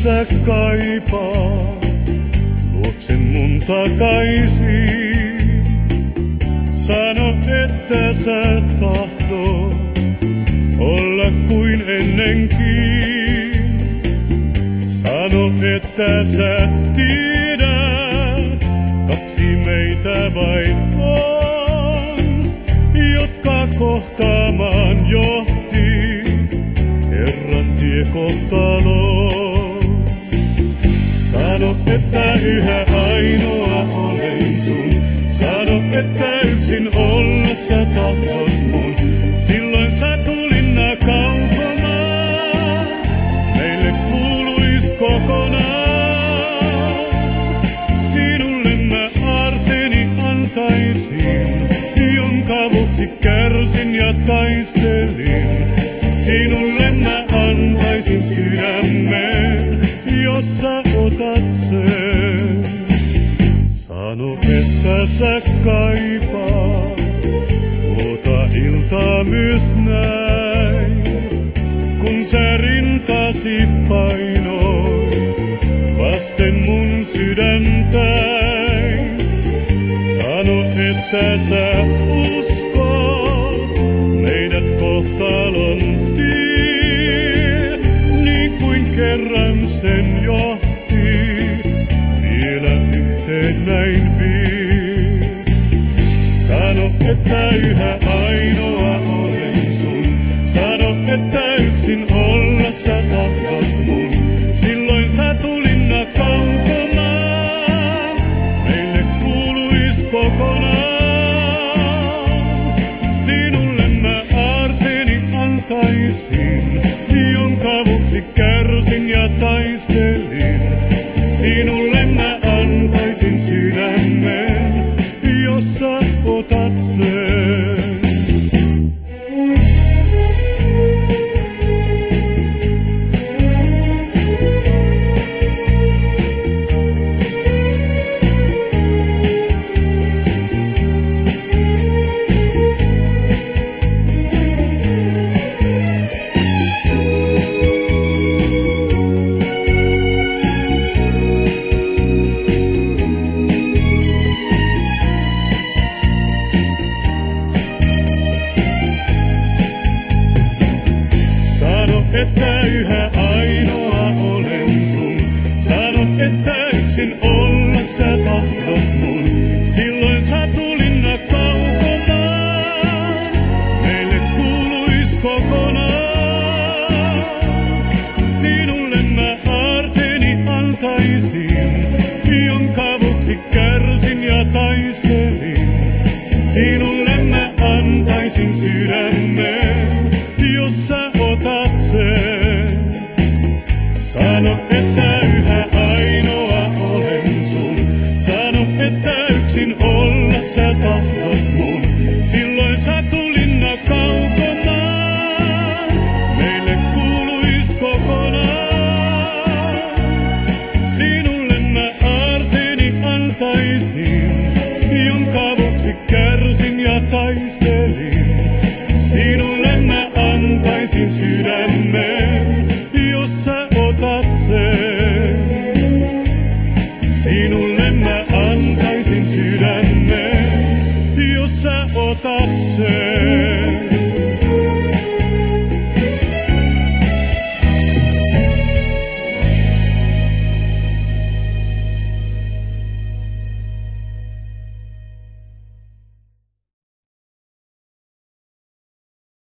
sä kaipaat luoksen mun takaisin. Sano, että sä tahdot olla kuin ennenkin. Sano, että sä tiedät, kaksi meitä vain on, jotka kohtaamaan johti kerran tie kohtaloon. Sano, että yhä ainoa olen sun. Sano, että yksin olla sä tahdot mun. Silloin sä tulinna kaukomaan, meille kuuluis kokonaan. Sinulle mä aarteeni antaisin, jonka vuoksi kärsin ja taistelin. Sinulle mä antaisin sydämen, jos sä otat sen. Sano, että sä kaipaat tuota iltaa myös näin, kun sä rintasi painoit vasten mun sydäntäin. Sano, että sä uskot meidät kohtalon tie, niin kuin kerran sen johti vielä yhteen näin vie. Sano, että yhä ainoa olen sun. Sano, että yksin olla sä tahdot mun. Silloin sä tulinna kaukomaan, meille kuuluis kokonaan. Sinulle mä aarteeni antaisin, jonka vuoksi kärsin ja taistelin. Sinulle mä antaisin sydämen, jos sä otat sen. Että yhä ainoa olen sun. Sano, että yksin olla sä tahdot mun. Silloin sä tulinna kaukomaan, meille kuuluis kokonaan. Sinulle mä aarteeni antaisin, jonka vuoksi kärsin ja taistelin. Sinulle mä antaisin sydämen, jos sä otat sen. Sano, että yhä ainoa olen sun. Sano, että yksin olla sä tahdot mun. Silloin sä tulinna kaukomaan, meille kuuluis kokonaan. Sinulle mä aarteeni antaisin, jonka vuoksi kärsin ja taistelin. Sinulle mä antaisin sydämen,